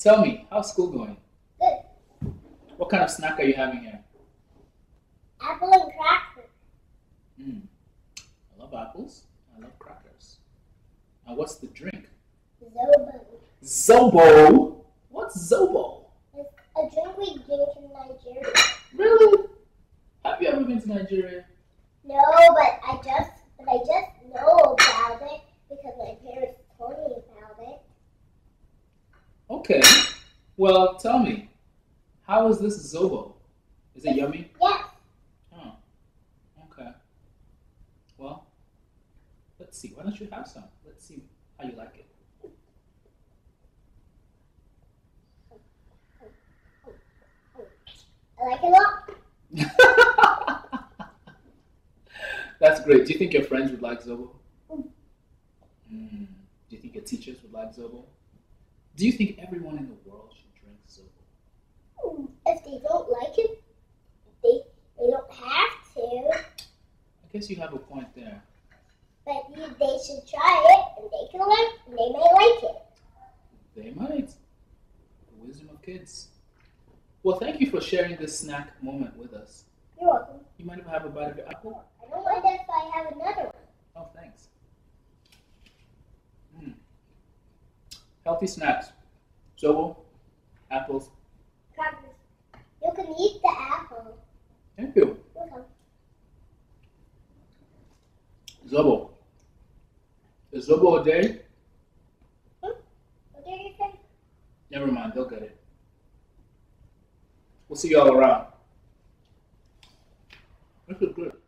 Tell me, how's school going? Good. What kind of snack are you having here? Apple and crackers. I love apples. I love crackers. And what's the drink? Zobo. Zobo? What's Zobo? It's a drink we drink in Nigeria. Really? Have you ever been to Nigeria? No, but I just know about it because my parents told me about it. Okay. Well, tell me, how is this Zobo? Is it yummy? Yes. Oh, okay. Well, let's see. Why don't you have some? Let's see how you like it. I like it a lot. That's great. Do you think your friends would like Zobo? Do you think your teachers would like Zobo? Do you think everyone in the world should drink Zobo? If they don't like it, they don't have to. I guess you have a point there. But they should try it, and they can learn, and they may like it. They might. The wisdom of kids. Well, thank you for sharing this snack moment with us. You're welcome. You mind if I have a bite of your apple? I don't mind if I have another one. Oh, thanks. Healthy snacks. Zobo, apples. Crackers. You can eat the apple. Thank you. Welcome. Zobo. Is Zobo a day? What did you say? Never mind, they'll get it. We'll see you all around. This is good.